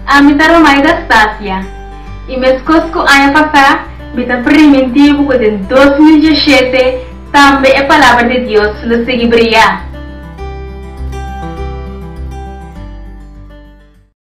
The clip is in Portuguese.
Amitaro mais da Stácia. E meus cosco anha passar, bita primitivo com 2017, também é palavra de Deus, lo seguir brilhar.